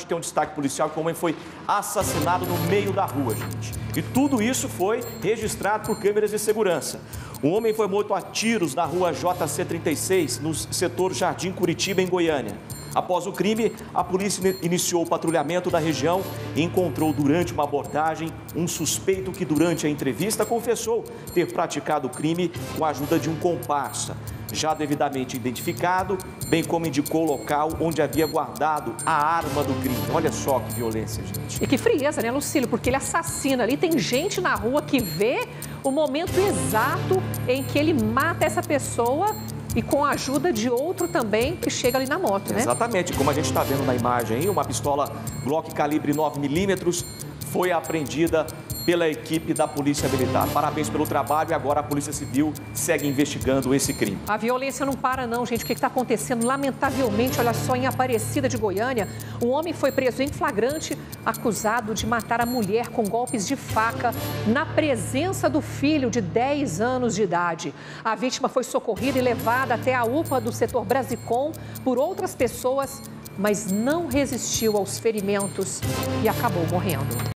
gente tem um destaque policial que o homem foi assassinado no meio da rua, gente. E tudo isso foi registrado por câmeras de segurança. O homem foi morto a tiros na rua JC36, no setor Jardim Curitiba, em Goiânia. Após o crime, a polícia iniciou o patrulhamento da região e encontrou durante uma abordagem um suspeito que durante a entrevista confessou ter praticado o crime com a ajuda de um comparsa, já devidamente identificado, bem como indicou o local onde havia guardado a arma do crime. Olha só que violência, gente. E que frieza, né, Lucílio? Porque ele assassina ali, tem gente na rua que vê o momento exato em que ele mata essa pessoa e com a ajuda de outro também que chega ali na moto, né? Exatamente, como a gente está vendo na imagem aí, uma pistola Glock calibre 9mm foi apreendida pela equipe da Polícia Militar. Parabéns pelo trabalho e agora a Polícia Civil segue investigando esse crime. A violência não para não, gente. O que está acontecendo? Lamentavelmente, olha só, em Aparecida de Goiânia, um homem foi preso em flagrante, acusado de matar a mulher com golpes de faca na presença do filho de 10 anos de idade. A vítima foi socorrida e levada até a UPA do setor Brasicom por outras pessoas, mas não resistiu aos ferimentos e acabou morrendo.